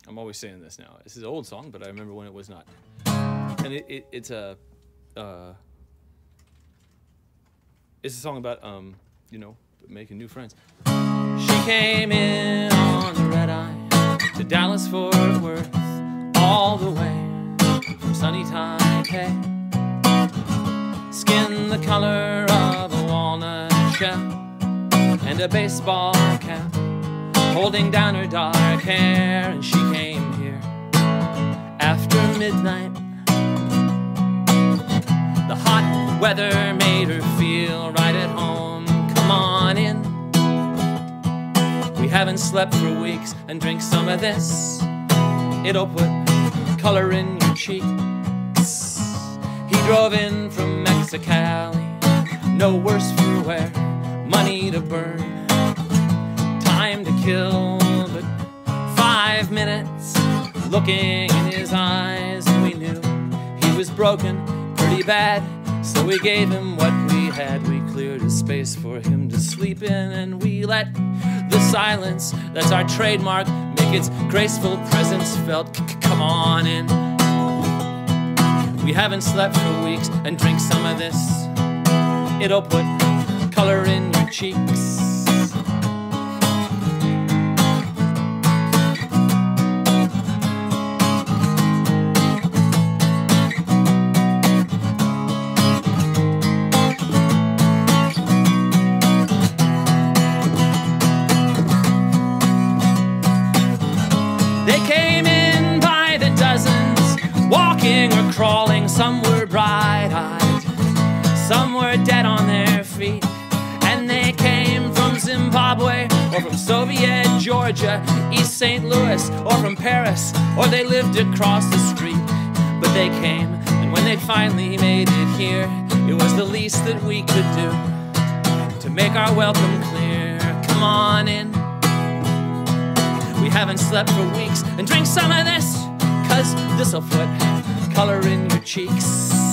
I'm always saying this now. This is an old song, but I remember when it was not. And it's a song about you know, making new friends. She came in on the red eye to Dallas Fort Worth, all the way from sunny Taipei. Skin the color of a walnut shell and a baseball cap, holding down her dark hair. And she came here after midnight. The hot weather made her feel right at home. Come on in. We haven't slept for weeks, and drink some of this. It'll put color in your cheeks. He drove in from Mexicali, no worse for wear, money to burn, time to kill, but 5 minutes looking in his eyes, and we knew he was broken pretty bad. So we gave him what we had. We cleared a space for him to sleep in, and we let the silence, that's our trademark, make its graceful presence felt. Come on in. We haven't slept for weeks, and drink some of this. It'll put color in your cheeks. They came in by the dozens, walking or crawling. Some were bright-eyed, some were dead on their feet. And they came from Zimbabwe, or from Soviet Georgia, East St. Louis, or from Paris, or they lived across the street. But they came, and when they finally made it here, it was the least that we could do to make our welcome clear. Come on in. We haven't slept for weeks, and drink some of this, 'cause this'll put color in your cheeks.